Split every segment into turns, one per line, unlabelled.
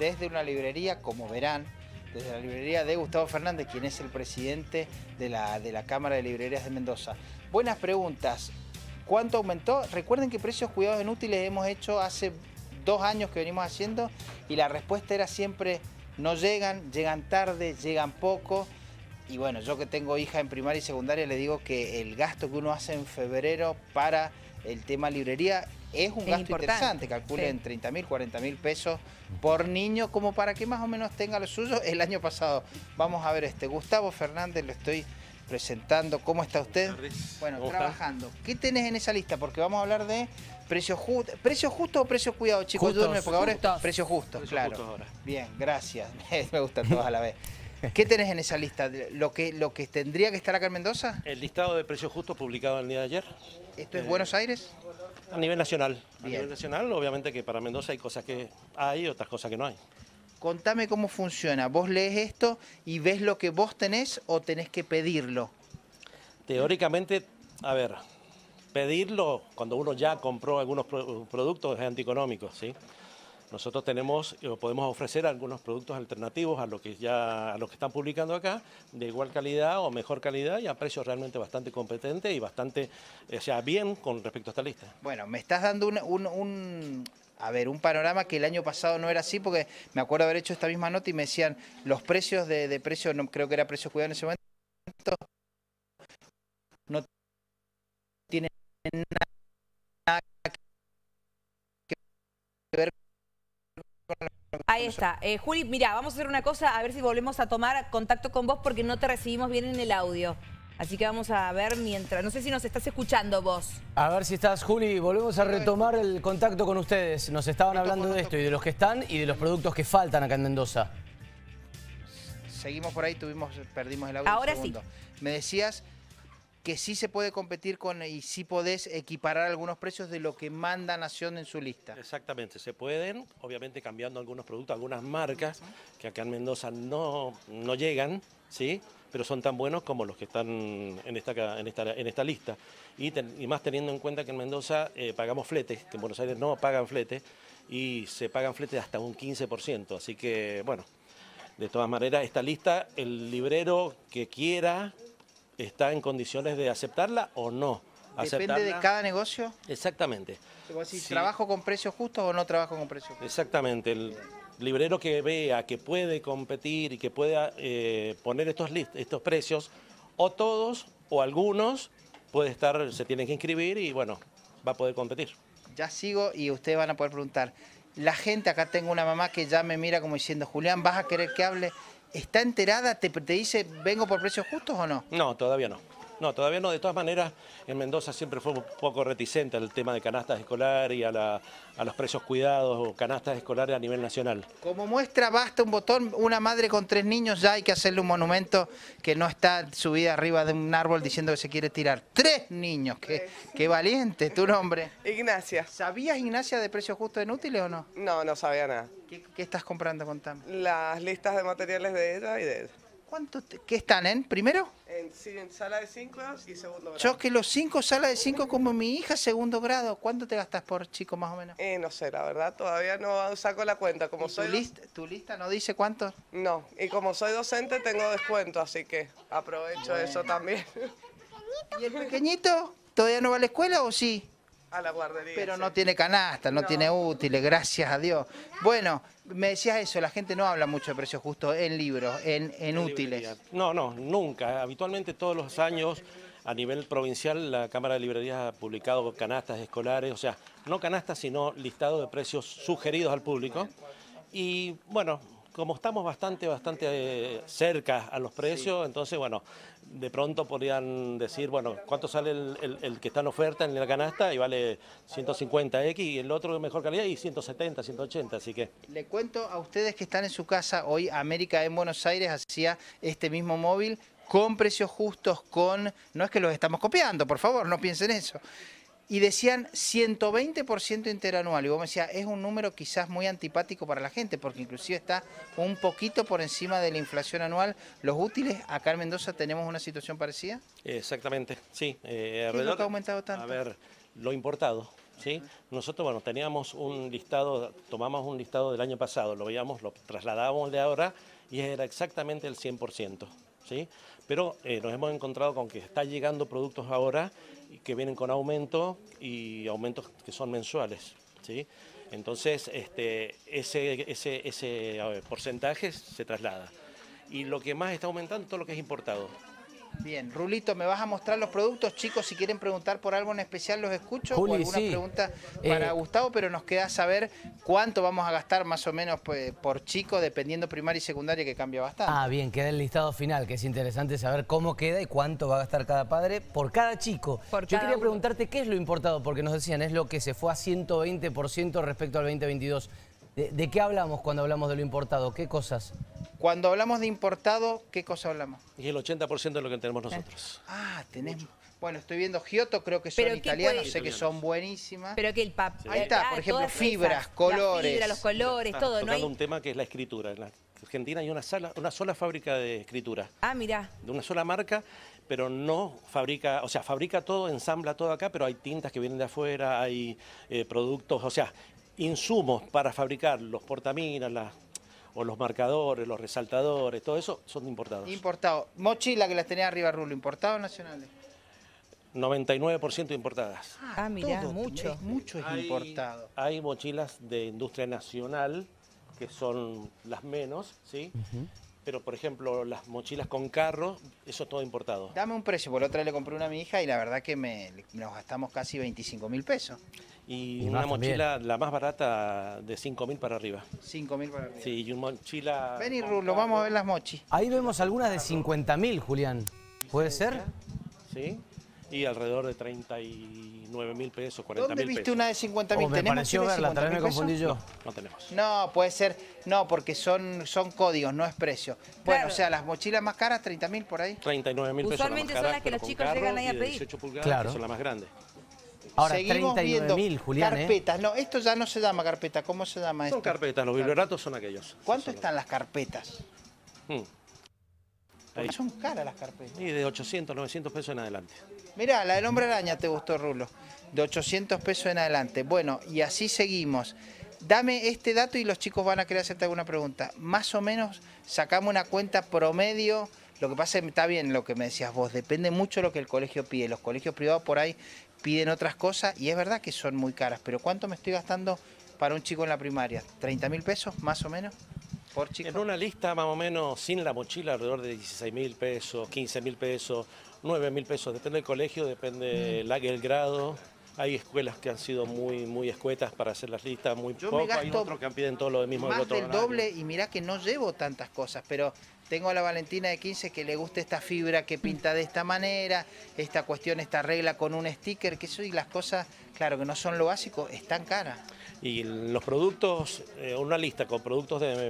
desde una librería, como verán, desde la librería de Gustavo Fernández, quien es el presidente de la Cámara de Librerías de Mendoza. Buenas preguntas. ¿Cuánto aumentó? Recuerden que precios cuidados en útiles hemos hecho hace 2 años que venimos haciendo y la respuesta era siempre no llegan, llegan tarde, llegan poco. Y bueno, yo que tengo hija en primaria y secundaria le digo que el gasto que uno hace en febrero para el tema librería es un gasto interesante, calculen sí. 30.000, 40.000 pesos por niño, como para que más o menos tenga lo suyo. El año pasado, vamos a ver, Gustavo Fernández, lo estoy presentando. ¿Cómo está usted? Bueno, trabajando. ¿Qué tenés en esa lista? Porque vamos a hablar de precios justos. ¿Precio justo o precio cuidado, chicos? Ayúdenme, porque ahora es precio justo, claro. Justo ahora. Bien, gracias. Me gustan todos a la vez. ¿Qué tenés en esa lista? ¿Lo que tendría que estar acá en Mendoza?
El listado de precios justos publicado el día de ayer.
¿Esto es Buenos Aires?
A nivel nacional. Bien. A nivel nacional, obviamente que para Mendoza hay cosas que hay y otras cosas que no hay.
Contame cómo funciona. ¿Vos lees esto y ves lo que vos tenés o tenés que pedirlo?
Teóricamente, a ver, pedirlo cuando uno ya compró algunos productos es antieconómico, ¿sí? Nosotros podemos ofrecer algunos productos alternativos a lo que están publicando acá, de igual calidad o mejor calidad y a precios realmente bastante competentes y bastante, o sea, bien con respecto a esta lista.
Bueno, me estás dando un panorama que el año pasado no era así, porque me acuerdo haber hecho esta misma nota y me decían los precios de precio, no creo que era precio cuidado en ese momento, no tienen nada que ver.
Ahí está. Juli, mira, vamos a hacer una cosa, a ver si volvemos a tomar contacto con vos porque no te recibimos bien en el audio. Así que vamos a ver mientras... No sé si nos estás escuchando vos.
A ver si estás, Juli. Volvemos a retomar el contacto con ustedes. Nos estaban hablando de esto y de los que están y de los productos que faltan acá en Mendoza.
Seguimos por ahí, perdimos el audio.
Ahora sí.
Me decías que sí se puede competir y sí podés equiparar algunos precios de lo que manda Nación en su lista.
Exactamente, se pueden, obviamente cambiando algunos productos, algunas marcas que acá en Mendoza no llegan, ¿sí? Pero son tan buenos como los que están en esta lista. Y más teniendo en cuenta que en Mendoza pagamos flete, que en Buenos Aires no pagan flete, y se pagan flete hasta un 15%. Así que, bueno, de todas maneras, esta lista, el librero que quiera está en condiciones de aceptarla o no.
¿Depende de cada negocio?
Exactamente.
Si ¿trabajo con precios justos o no trabajo con precios justos?
Exactamente. El librero que vea que puede competir y que pueda poner estos precios, o todos o algunos, se tienen que inscribir y bueno, va a poder competir.
Ya sigo y ustedes van a poder preguntar. La gente, acá tengo una mamá que ya me mira como diciendo, Julián, ¿vas a querer que hable? ¿Está enterada? ¿Te dice, vengo por precios justos o no?
No, todavía no. No, todavía no. De todas maneras, en Mendoza siempre fue un poco reticente al tema de canastas escolares y a los precios cuidados o canastas escolares a nivel nacional.
Como muestra, basta un botón, una madre con 3 niños, ya hay que hacerle un monumento que no está subida arriba de un árbol diciendo que se quiere tirar. 3 niños, qué valiente, tu nombre.
Ignacia.
¿Sabías, Ignacia, de precios justos en útiles o no?
No, no sabía nada.
¿Qué estás comprando, contame?
Las listas de materiales de ella y de ella.
¿Qué están en primero?
En sala de 5 y segundo grado.
Yo que los 5, sala de 5 como mi hija, segundo grado. ¿Cuánto te gastas por chico más o menos?
No sé, la verdad, todavía no saco la cuenta.
¿Tu lista no dice cuánto?
No, y como soy docente tengo descuento, así que aprovecho eso también.
¿Y el pequeñito todavía no va a la escuela o sí?
A la guardería.
Pero no tiene canasta, no tiene útiles, gracias a Dios. Bueno, me decías eso, la gente no habla mucho de precios justos en libros, en útiles.
No, nunca. Habitualmente todos los años a nivel provincial la Cámara de Librerías ha publicado canastas escolares, o sea, no canastas sino listado de precios sugeridos al público. Y bueno, como estamos bastante cerca a los precios, entonces bueno, de pronto podrían decir, bueno, ¿cuánto sale el que está en oferta en la canasta? Y vale 150X y el otro de mejor calidad y 170, 180, así que...
Le cuento a ustedes que están en su casa, hoy América en Buenos Aires hacía este mismo móvil con precios justos, no es que los estamos copiando, por favor, no piensen eso. Y decían 120% interanual. Y vos me decías, es un número quizás muy antipático para la gente, porque inclusive está un poquito por encima de la inflación anual. ¿Los útiles acá en Mendoza tenemos una situación parecida?
Exactamente, sí.
¿Qué es lo que ha aumentado tanto?
A ver, lo importado. ¿sí? Nosotros, bueno, teníamos un listado, tomamos un listado del año pasado, lo veíamos, lo trasladábamos de ahora y era exactamente el 100%, ¿sí? Pero nos hemos encontrado con que está llegando productos ahora que vienen con aumento y aumentos que son mensuales, ¿sí? Entonces, ese porcentaje se traslada. Y lo que más está aumentando es todo lo que es importado.
Bien, Rulito, ¿me vas a mostrar los productos? Chicos, si quieren preguntar por algo en especial, los escucho.
Juli,
o alguna
sí.
pregunta para Gustavo, pero nos queda saber cuánto vamos a gastar más o menos pues, por chico, dependiendo primaria y secundaria, que cambia bastante.
Ah, bien, queda el listado final, que es interesante saber cómo queda y cuánto va a gastar cada padre por cada chico.
Por
Yo
cada
quería
uno.
preguntarte qué es lo importado, porque nos decían, es lo que se fue a 120% respecto al 2022. ¿De qué hablamos cuando hablamos de lo importado? ¿Qué cosas?
Cuando hablamos de importado, ¿qué cosa hablamos?
Y el 80% de lo que tenemos nosotros.
Ah, tenés... Bueno, estoy viendo Giotto, creo que son
Pero ¿qué
italianos,
puede-
sé que son buenísimas.
Pero que el papel.
Ahí está, por ejemplo, fibras, colores.
La fibra, los colores,
Está
todo. No
tocando
hay...
un tema que es la escritura. En la Argentina hay una sola fábrica de escritura,
Ah, mirá.
de una sola marca, pero no fabrica, o sea, fabrica todo, ensambla todo acá, pero hay tintas que vienen de afuera, hay productos, o sea, insumos para fabricar los portaminas, o los marcadores, los resaltadores, todo eso son importados.
Importado. Mochila que las tenía arriba, Rulo, ¿importados o nacionales?
99% importadas.
Ah, mirá,
Todo,
mucho.
Mucho es importado.
Hay mochilas de industria nacional, que son las menos, ¿sí? Pero, por ejemplo, las mochilas con carro, eso es todo importado.
Dame un precio, porque la otra vez le compré una a mi hija y la verdad que nos gastamos casi 25.000 pesos.
Y
Y
una
más
mochila, la más barata, de 5.000 para arriba.
5.000 para arriba.
Sí, y una mochila...
Vení,
con
Rulo,
carro,
vamos a ver las mochis.
Ahí vemos algunas de 50.000, Julián. ¿Puede ser?
¿Sí? Y alrededor de 39.000 pesos, 40.000
¿Dónde
pesos.
viste una de 50.000?
Me
¿Tenés
pareció
mochilas de
verla, tal vez me
50.000 pesos?
confundí yo.
No tenemos.
No, puede ser, no, porque son códigos, no es precio. Bueno,
Claro.
o sea, las mochilas más caras, 30.000 por ahí.
39.000 pesos
Usualmente
la más
son
cara,
las que
pero
los
con
chicos
carro
llegan ahí a
y de
pedir.
18 pulgadas,
Claro.
que son las más grandes.
Ahora,
Seguimos viendo
39.000, Julián,
carpetas. No, esto ya no se llama carpeta. ¿Cómo se llama esto?
Son carpetas, los biblioratos son aquellos.
¿Cuánto
Son
están las carpetas?
los- Mm. Ahí.
Porque son caras las carpetas.
Y de 800, 900 pesos en adelante.
Mirá, la del hombre araña te gustó, Rulo. De 800 pesos en adelante. Bueno, y así seguimos. Dame este dato y los chicos van a querer hacerte alguna pregunta. Más o menos sacamos una cuenta promedio. Lo que pasa es que está bien lo que me decías vos. Depende mucho de lo que el colegio pide. Los colegios privados por ahí piden otras cosas y es verdad que son muy caras. Pero ¿cuánto me estoy gastando para un chico en la primaria? ¿30.000 pesos más o menos por chico?
En una lista más o menos sin la mochila alrededor de 16.000 pesos, 15.000 pesos, 9.000 pesos. Depende del colegio, depende el grado. Hay escuelas que han sido muy escuetas para hacer las listas, muy
Yo me
poco. Hay
gasto
otros que piden todo lo mismo.
Más
otro
del
horario.
doble y mirá que no llevo tantas cosas, pero tengo a la Valentina de 15 que le gusta esta fibra que pinta de esta manera, esta cuestión, esta regla con un sticker, que eso y las cosas, claro que no son lo básico, están caras.
Y los productos, una lista con productos de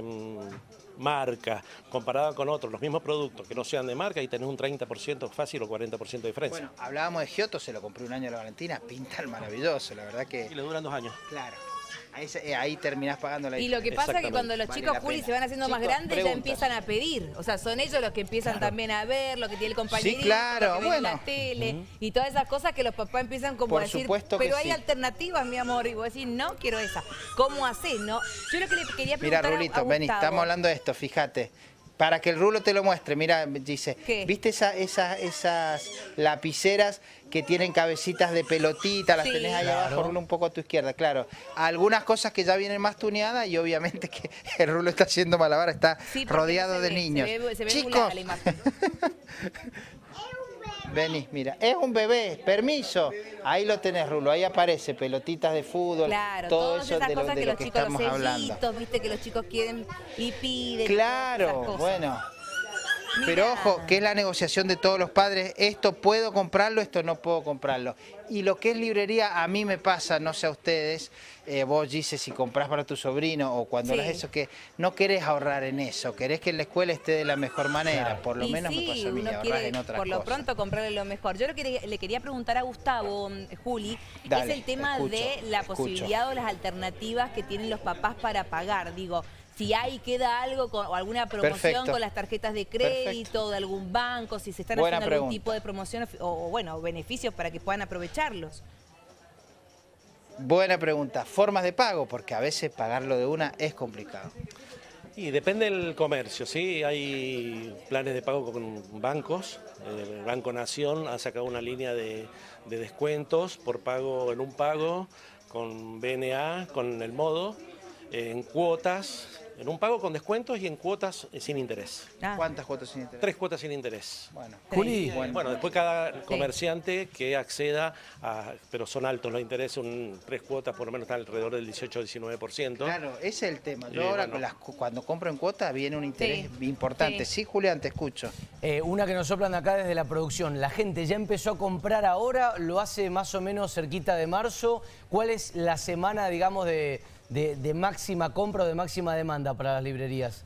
marca, comparada con otros, los mismos productos que no sean de marca y tenés un 30% fácil o 40% de diferencia.
Bueno, hablábamos de Giotto, se lo compré un año a la Valentina, pintan maravilloso, la verdad
Y
que,
le duran 2 años.
claro, ahí terminás pagando la
Y lo que pasa es que
Exactamente.
cuando los
Vale
chicos,
la
Juli,
pena.
se van haciendo más
Chicos,
grandes, ya
preguntas.
empiezan a pedir. O sea, son ellos los que empiezan también a ver lo que tiene el compañerito,
Sí, claro,
lo que ven en
bueno.
la tele y todas esas cosas que los papás empiezan como
Por
a decir,
supuesto que
pero hay
sí.
alternativas, mi amor, y vos decís, no quiero esa. ¿Cómo haces, no? Yo lo que le quería
Mira,
preguntar
Rulito,
a
vení,
Gustavo.
estamos hablando de esto, fíjate. Para que el Rulo te lo muestre, mira, dice,
¿Qué?
¿viste esas lapiceras que tienen cabecitas de pelotita? Las
Sí.
tenés ahí
Claro.
abajo, Rulo, un poco a tu izquierda, claro. Algunas cosas que ya vienen más tuneadas y obviamente que el Rulo está haciendo malabar, está
Sí, porque
rodeado
no se
de
ve,
niños.
Se ve
Chicos,
nublada la imagen.
vení, mira, es un bebé, permiso. Ahí lo tenés, Rulo, ahí aparece, pelotitas de fútbol,
Claro,
todo
todas
eso
esas
de lo,
cosas
de
que
lo
los
que
chicos,
estamos
los
hablando.
sellitos, viste, que los chicos quieren y piden. esas
Claro,
cosas.
bueno.
Mirá.
Pero ojo, que es la negociación de todos los padres, esto puedo comprarlo, esto no puedo comprarlo. Y lo que es librería, a mí me pasa, no sé a ustedes, vos dices si comprás para tu sobrino o cuando
Sí.
haces eso, que no querés ahorrar en eso, querés que en la escuela esté de la mejor manera,
Claro.
por lo
Y
menos
sí,
me pasa a mí,
uno
ahorrar
quiere
en otras
por lo
cosas.
pronto comprarle lo mejor. Yo lo que le quería preguntar a Gustavo, Juli,
Dale,
es el tema
escucho,
de la
escucho.
posibilidad o las alternativas que tienen los papás para pagar. Digo, si queda algo o alguna promoción
Perfecto.
con las tarjetas de crédito de algún banco, si se están
Buena
haciendo algún
pregunta.
tipo de promoción o bueno, beneficios para que puedan aprovecharlos.
Buena pregunta. Formas de pago, porque a veces pagarlo de una es complicado.
Y depende del comercio, ¿sí? Hay planes de pago con bancos. El Banco Nación ha sacado una línea de descuentos por pago en un pago, con BNA, con el modo, en cuotas, en un pago con descuentos y en cuotas sin interés.
Ah,
¿Cuántas cuotas sin interés?
3 cuotas sin interés.
Bueno.
Juli,
Bueno, después cada comerciante que acceda a, pero son altos los intereses, 3 cuotas por lo menos están alrededor del 18-19%.
Claro, ese es el tema. Yo
Y
ahora
bueno.
cuando compro en cuota viene un interés
Sí.
importante.
Sí.
Sí, Julián, te escucho.
una que nos soplan acá desde la producción. ¿La gente ya empezó a comprar ahora? ¿Lo hace más o menos cerquita de marzo? ¿Cuál es la semana, digamos, de máxima compra o de máxima demanda para las librerías?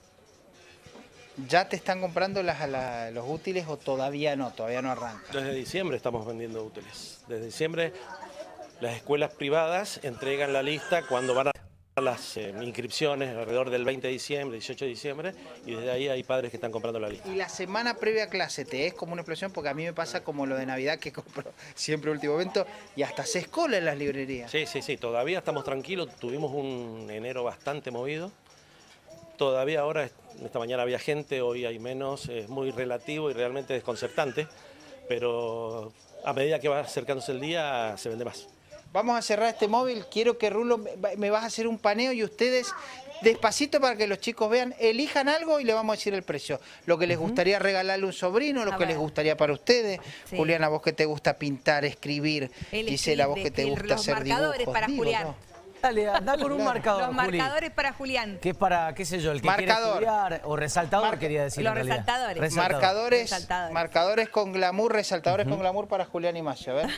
¿Ya te están comprando los útiles o todavía no? Todavía no arranca.
Desde diciembre estamos vendiendo útiles. Desde diciembre las escuelas privadas entregan la lista cuando van a las inscripciones alrededor del 20 de diciembre, 18 de diciembre, y desde ahí hay padres que están comprando la lista.
Y la semana previa a clase, ¿te es como una explosión? Porque a mí me pasa como lo de Navidad que compro siempre último momento y hasta se escola en las librerías.
Sí, todavía estamos tranquilos, tuvimos un enero bastante movido. Todavía ahora, esta mañana había gente, hoy hay menos, es muy relativo y realmente desconcertante, pero a medida que va acercándose el día se vende más.
Vamos a cerrar este móvil. Quiero que Rulo me vas a hacer un paneo y ustedes, despacito para que los chicos vean, elijan algo y le vamos a decir el precio. Lo que les gustaría regalarle a un sobrino, lo
A
que
ver.
les gustaría para ustedes.
Sí.
Juliana, vos que te gusta pintar, escribir. Gisela, vos que te gusta
los
hacer
marcadores
dibujos.
para
Digo,
Julián.
¿no?
Dale, anda con un marcador,
Los
Juli.
marcadores para Julián.
Que es para, qué sé yo, el que
Marcador.
quiere estudiar, o resaltador quería decir
Los
en realidad.
resaltadores.
Marcadores,
Resaltadores.
marcadores con glamour, resaltadores con glamour para Julián y Maya. A ver.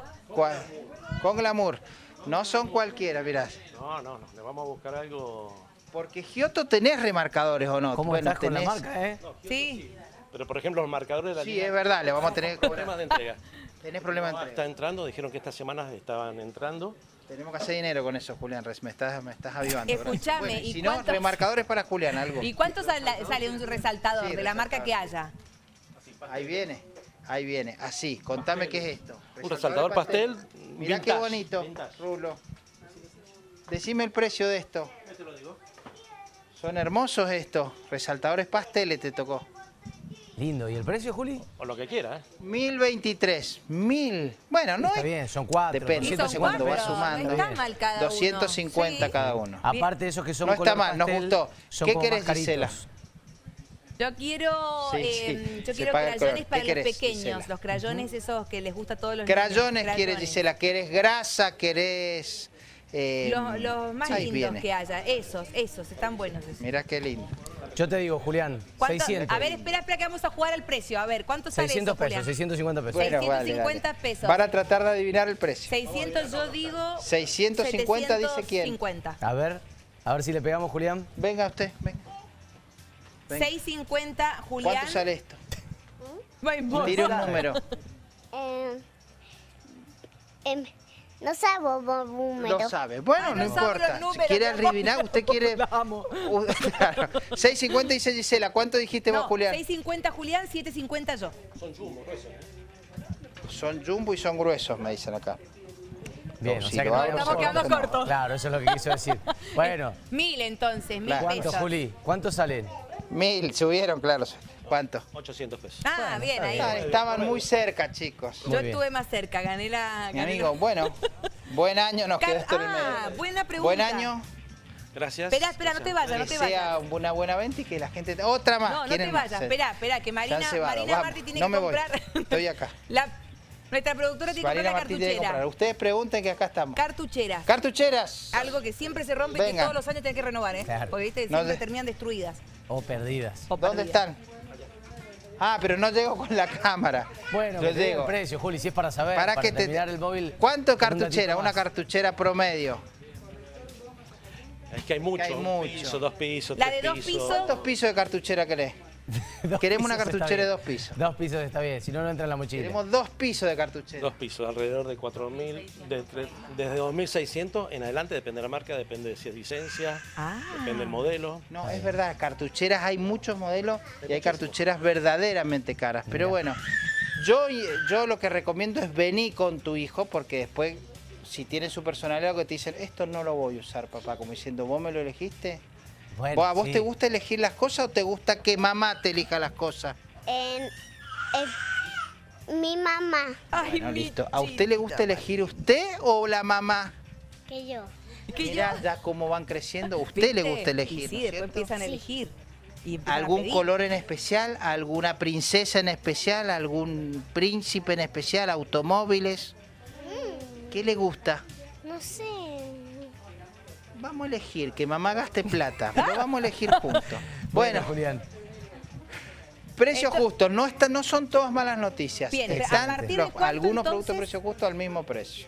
Con glamour. No son cualquiera, mirá.
No, le vamos a buscar algo.
Porque Giotto tenés remarcadores o no.
¿Cómo estás con la marca, eh?
Sí.
Pero por ejemplo los marcadores de la
Sí,
línea,
es verdad, le vamos a tener que cobrar.
problemas de entrega.
Tenés problemas de
Está
entrega.
entrando, dijeron que estas semanas estaban entrando.
Tenemos que hacer dinero con eso, Julián. Me estás avivando. gracias.
Escuchame,
Bueno,
¿y
si no,
cuántos-
remarcadores para Julián, algo.
¿Y cuánto sale un resaltador
Sí,
de la marca que haya?
Ahí viene. Así, contame qué es esto.
Un resaltador pastel,
Mirá qué
vintage,
bonito,
vintage.
Rulo. Decime el precio de esto. Son hermosos estos. Resaltadores pasteles te tocó.
Lindo. ¿Y el precio, Juli?
O lo que quiera, ¿eh?
1023. 1000. Bueno, no
Está
es.
bien, son 4.
Depende,
Y son
250
cuando va
cuatro,
sumando.
no está mal cada uno.
250
Sí.
cada uno.
Aparte de esos que son
No está
color
mal, nos
pastel,
gustó.
son
¿Qué
como
querés,
más caritos.
Gisela?
Yo quiero,
Sí, sí,
yo
se
quiero
paga el
crayones
color.
para
¿Qué
los
querés,
pequeños,
Gisela?
los crayones esos que les gusta a todos los
Crayones
niños.
quieres, Gisela. ¿Querés grasa? ¿Querés...?
Los más
ahí
lindos
viene.
que haya, esos, están buenos. Esos.
Mirá qué lindo.
Yo te digo, Julián,
¿Cuánto?
600.
A ver, espera que vamos a jugar al precio. A ver, ¿cuánto sale
600
eso,
pesos,
Julián?
650 pesos.
Bueno,
650 pesos.
Van a tratar de adivinar el precio.
600 yo digo...
650 dice quién.
750.
A ver si le pegamos, Julián.
Venga usted, venga. Venga.
650, Julián.
¿Cuánto sale esto?
Va, importa.
Tire un número.
No sabo número.
Lo sabe. Bueno,
Ah,
no
no sabe
importa.
los
Si
números,
quiere
mi amor.
adivinar, usted quiere...
Vamos.
Claro. 650 dice Gisela. ¿Cuánto dijiste vos,
No,
Julián?
650 Julián, 750 yo.
Son jumbo y son gruesos, me dicen acá.
Bien,
No,
o
si
sea que
lo
no
hago,
habíamos
Estamos quedando
hablado.
cortos.
Claro, eso es lo que quiso decir. Bueno,
1000 entonces, 1000
Claro.
¿cuánto,
pesos.
Juli? ¿Cuánto salen?
1000, subieron, claro. ¿Cuánto?
800 pesos.
Ah, bien, ahí.
Ah, estaban muy cerca, chicos.
Muy
Yo
bien.
estuve más cerca, gané la...
Mi
gané
amigo,
la-
bueno, buen año nos quedó esto en el medio.
buena pregunta.
Buen año,
Gracias.
Espera, no te vayas, no
que
te
sea
vayas.
una buena venta y que la gente... Otra más,
No, no te
¿quieren más?
vayas. Espera, que
Se
Marina,
han cebado,
Marina
vamos.
Martí tiene
No
que
me voy,
comprar...
estoy acá.
Nuestra productora tiene que
Marina
comprar la
Martín tiene que comprar.
cartuchera.
Ustedes pregunten que acá estamos.
Cartucheras.
Cartucheras.
Algo que siempre se rompe y que
Venga.
todos los años tienen que renovar, ¿eh?
Claro.
Porque viste,
No
siempre
le-
terminan destruidas.
O perdidas.
o
¿Dónde
perdidas.
están? Ah, pero no llego con la cámara.
Bueno,
yo
que te diga
llego.
el precio, Juli, si es para saber,
Para
para
que te-
terminar el móvil.
¿Cuánto
con un
cartuchera?
datito
Una
más.
cartuchera promedio.
Es que hay mucho.
hay
Un
mucho.
piso, 2 pisos,
La
3
de 2 pisos.
¿Cuántos pisos de cartuchera querés?
Dos
Queremos una
pisos está
cartuchera de
bien.
2 pisos.
2 pisos está bien, si no, no entra en la mochila.
Queremos 2 pisos de cartuchera.
2 pisos, alrededor de 4.000, desde 2.600 en adelante, depende de la marca, depende de si es licencia,
Ah.
depende del modelo.
No, es verdad, cartucheras hay muchos modelos y hay cartucheras verdaderamente caras. Pero bueno, yo lo que recomiendo es venir con tu hijo porque después si tienen su personalidad, que te dicen, esto no lo voy a usar, papá, como diciendo, ¿vos me lo elegiste?
Bueno,
¿A vos
sí.
te gusta elegir las cosas o te gusta que mamá te elija las cosas?
Mi mamá,
Ay,
Bueno,
mi
listo. ¿A usted le gusta elegir usted o la mamá?
que yo.
¿Que
Mirá
yo?
ya cómo van creciendo. ¿A usted le
¿Viste?
gusta elegir?
Y sí,
¿no es
después
cierto?
empiezan a
Sí.
elegir. Y empiezan a
¿Algún
pedir.
color en especial? ¿Alguna princesa en especial? ¿Algún príncipe en especial? ¿Automóviles? ¿Qué le gusta?
No sé.
Vamos a elegir, que mamá gaste plata. Lo vamos a elegir juntos. Bueno,
Julián.
precios
Esto-
justos. No son todas malas noticias.
Bien, pero ¿a
Están
partir de cuánto,
algunos productos
entonces?
precios justos al mismo precio.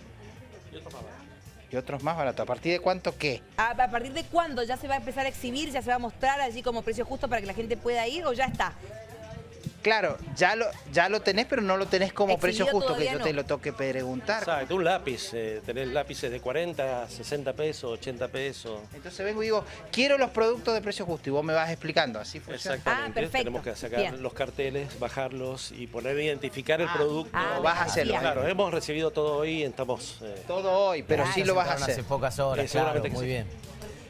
Y otros más baratos. ¿A partir de cuánto qué?
¿A partir de cuándo ya se va a empezar a exhibir, ya se va a mostrar allí como precio justo para que la gente pueda ir o ya está?
Claro, ya lo tenés, pero no lo tenés como
Exhibido
precio justo, que
todavía
yo
no.
te lo toque preguntar.
Exacto, un lápiz. Tenés lápices de 40, 60 pesos, 80 pesos.
Entonces vengo y digo, quiero los productos de precio justo y vos me vas explicando, así funciona.
Exactamente.
Ah, perfecto.
Tenemos que sacar
Bien.
los carteles, bajarlos y poner identificar el producto.
Ah,
Lo vas a hacer.
bien.
Claro, hemos recibido todo hoy y estamos...
Todo hoy, pero
Claro,
sí lo vas a
Presentaron
hacer.
hace pocas horas,
Seguramente
claro,
que
muy
sí.
bien.